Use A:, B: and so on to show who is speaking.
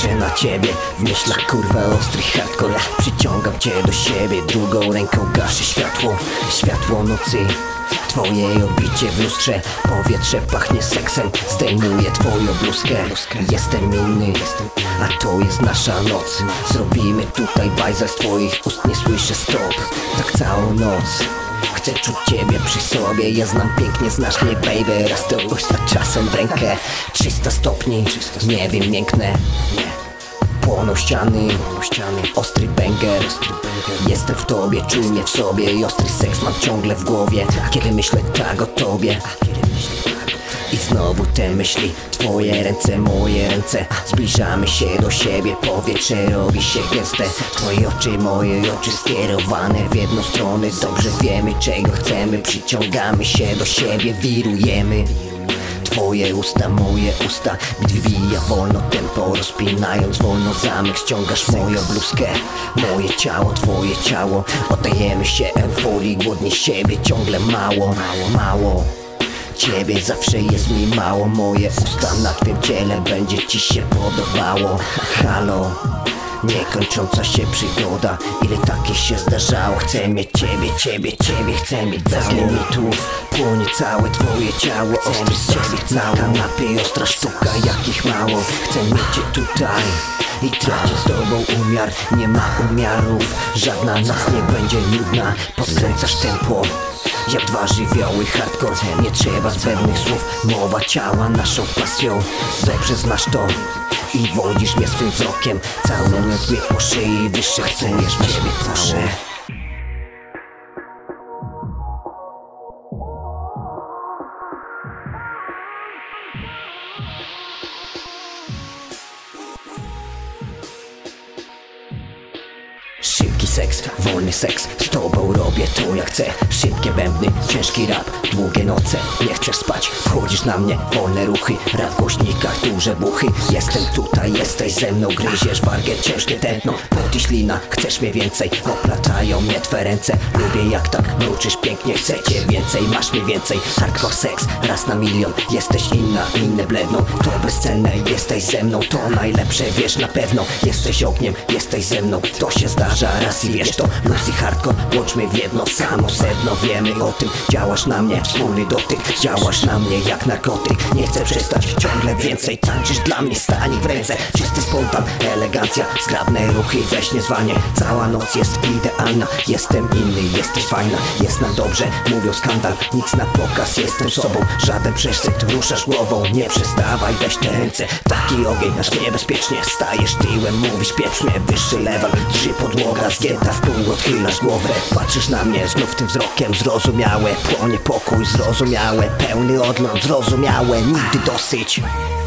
A: Patrzę na ciebie, w myślach kurwa ostry hardcore. Przyciągam cię do siebie, drugą ręką gaszę światło. Światło nocy, twoje obicie w lustrze. Powietrze pachnie seksem, zdejmuję twoją bluzkę. Jestem inny, a to jest nasza noc. Zrobimy tutaj bajzel, z twoich ust nie słyszę stop. Tak całą noc chcę czuć ciebie przy sobie. Ja znam pięknie, znasz mnie baby. Raz to usta czasem w rękę. 300 stopni, nie wiem, mięknę. Płoną ściany, ostry banger. Jestem w tobie, czuj mnie w sobie. I ostry seks mam ciągle w głowie, kiedy myślę tak o tobie. I znowu te myśli, twoje ręce, moje ręce. Zbliżamy się do siebie, powietrze robi się gęste. Twoje oczy, moje oczy skierowane w jedną stronę. Dobrze wiemy czego chcemy, przyciągamy się do siebie, wirujemy. Twoje usta, moje usta, bit wybija wolno tempo, rozpinając wolno zamek. Ściągasz moją bluzkę, moje ciało, twoje ciało. Oddajemy się euforii, głodni siebie, ciągle mało, mało. Ciebie zawsze jest mi mało, moje usta na twym ciele będzie ci się podobało. Halo, niekończąca się przygoda, ile takich się zdarzało. Chcę mieć ciebie, chcę mieć bez limitów. Płonie całe twoje ciało, ostry seks na kanapie, ostra sztuka jakich mało. Chcę mieć cię tutaj i tracić z tobą umiar. Nie ma umiarów, żadna nas nie będzie nudna. Podkręcasz tempo jak dwa żywioły hardcore. Nie trzeba zbędnych słów, mowa ciała naszą pasją. Dobrze znasz to i wodzisz mnie swym wzrokiem. Całując mnie po szyi, wyższe chcę niż ciebie proszę. Szybki seks, wolny seks, z tobą robię to jak chcę. Szybkie bębny, ciężki rap, długie noce. Nie chcesz spać, wchodzisz na mnie, wolne ruchy. Rap w głośnikach, duże buchy. Jestem tutaj, jesteś ze mną, gryziesz wargę, ciężkie tętno. Pot i ślina, chcesz mnie więcej, oplatają mnie twe ręce. Lubię jak tak mruczysz pięknie, chcę cię więcej, masz mnie więcej. Hardcore seks, raz na milion, jesteś inna, inne bledną. To bezcenne, jesteś ze mną, to najlepsze, wiesz na pewno. Jesteś ogniem, jesteś ze mną, to się zdarza raz i wiesz to. Lucy hardcore, łączmy w jedno, samo sedno, wiemy o tym. Działasz na mnie, wspólny dotyk, działasz na mnie jak narkotyk. Nie chcę przestać, ciągle więcej, tańczysz dla mnie, stań w ręce. Czysty spontan, elegancja, zgrabne ruchy, weź nie zwalnie. Cała noc jest idealna, jestem inny, jesteś fajna. Jest nam dobrze, mówią skandal, nic na pokaz, jestem sobą. Żaden przesyt, ruszasz głową, nie przestawaj, weź te ręce. Taki ogień, aż niebezpiecznie, stajesz tyłem, mówisz pieprz mnie, wyższy level. Drży podłoga, zgięta w pół, odchylasz głowę. Patrzysz na mnie znów tym wzrokiem, zrozumiałe. Płonie pokój, zrozumiałe. Pełny odlot, zrozumiałe, nigdy dosyć.